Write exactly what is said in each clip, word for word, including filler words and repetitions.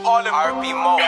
Harlem R and B mode.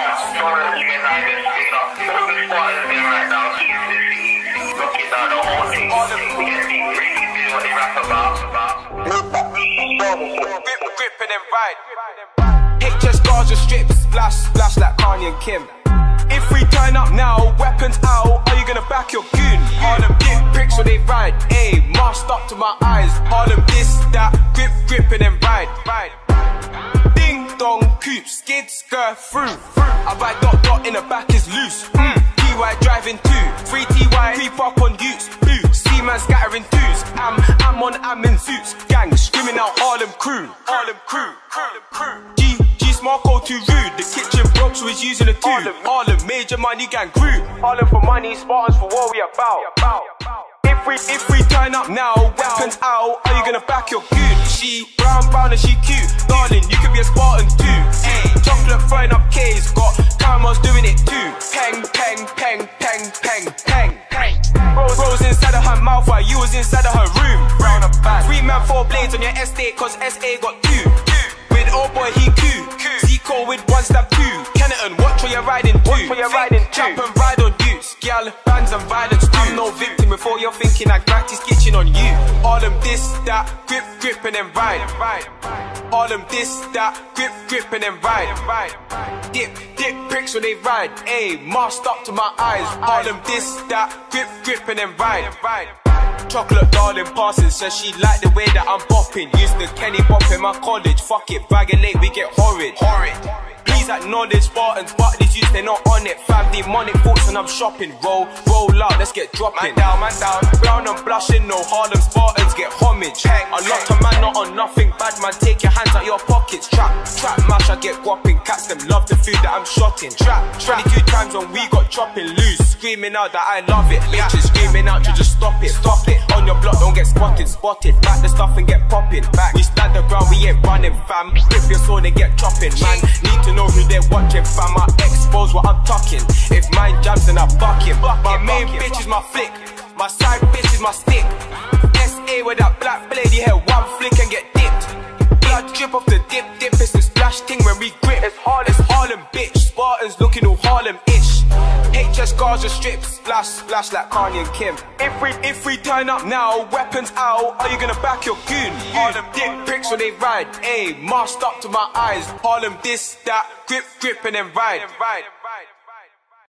Grip, gripping and ride. H S Gaza strips, splash, splash like Kanye and Kim. If we turn up now, weapons out, are you gonna back your goon? Harlem dip bricks when they ride, ayy, masked up to my eyes. Harlem this, that, grip, gripping and ride, ride. Ding dong, coupe, skid, skirt, through. I buy dot dot in the back is loose. Mm. T Y driving two, free T Y, creep up on utes. Blue, see man scattering twos. I'm, I'm on, I'm in suits. Gang screaming out Harlem crew, Harlem crew, Harlem crew. G, G smart go too rude. The kitchen broke, so he's using a tube. Harlem, Harlem, major money gang crew. Harlem for money, Spartans for what we about. If we, if we turn up now, weapons out, are you gonna back your goon? She brown, brown and she cute. Darling, you could be a Spartan too. Ay, chocolate throwing up K's, got cameras doing it too. Peng, peng, peng, peng, peng, peng, peng. Rose, Rose inside of her mouth while you was inside of her room. Brown up bad. Three man, four blades on your estate, cause S A got two. With old boy, he coo. Zico with one stab two. Kenneton, watch where you're riding to. Watch where you're riding to. Chop and ride on dudes. Gyal, bands and violence too. I'm no victim before you're thinking I practice kitchen on you. Harlem this, that, grip, grip and then ride. Harlem this, that, grip, grip and then ride. Dip, dip bricks when they ride. Ayy, masked up to my eyes. Harlem this, that, grip, grip and then ride. Chocolate darling passing, says she like the way that I'm bopping. Used to Kenny bop in my college. Fuck it, bragging late, we get horrid. Horrid. Please acknowledge Spartans, but these youths, they not on it. Fam, demonic thoughts when I'm shopping. Roll, roll out, let's get dropping. Man down, man down. Brown and blushing, no Harlem Spartans get homage. Unlocked a man, not on nothing. Bad man, take your hands out your pockets. Trap, trap, mash, I get whopping. Cats them love the food that I'm shotting. Trap, twenty-two times when we got chopping loose. Screaming out that I love it. Bitches screaming out to just stop it. Stop it. On your block, don't get spotted. Spotted. Back the stuff and get popping. Back. We stand the ground, we ain't running, fam. Rip your sword and get chopping, man. Need to know who they're watching, fam. I expose what I'm talking. If mine jams, then I buck him. My main bitch is my flick. My side bitch is my stick. S A with that black blade, you hear one flick and get dipped. Blood drip off the dip, dip. It's the splash thing when we grip. It's Harlem, it's Harlem, bitch. Spartans looking all Harlem-ish. H S Gaza strips, splash, splash like Kanye and Kim. If we, if we turn up now, weapons out, are you gonna back your goon? Harlem dip bricks when they ride, ayy, masked up to my eyes. Harlem this, that, grip, grip and then ride.